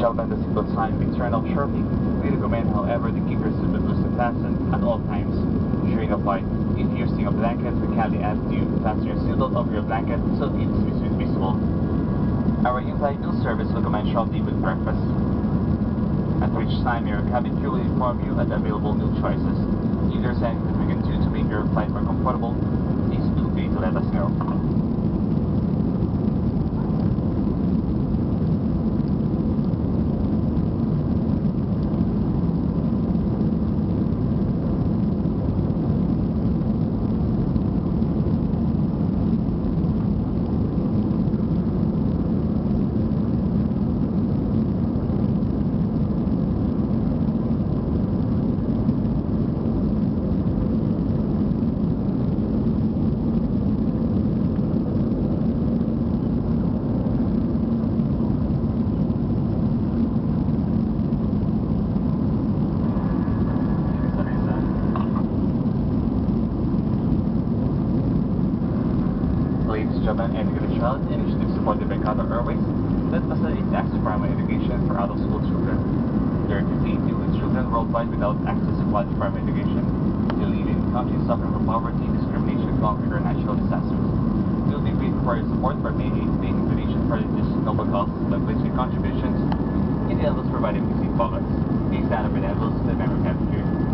gentlemen, the seatbelt sign may turn off shortly. We recommend, however, to keep your seatbelt loose and fastened at all times during a flight. If you're using a blanket, we kindly ask you to fasten your seatbelt over your blanket so it is visible. Our in-flight meal service will commence shortly with breakfast, at which time your cabin crew will inform you of the available meal choices. If there's anything we can do to make your flight more comfortable, please feel free to let us know. Ladies and gentlemen, and good child, initiative supported by Qatar Airways that facilitates access to primary education for out-of-school children. There are 58 million children worldwide without access to quality primary education. They live in countries suffering from poverty, discrimination, conflict, or natural disasters. We will be grateful for your support by making donation for this noble cause by placing contributions in the envelopes provided with seat pockets. Please stand up in envelopes to the memory cafeteria.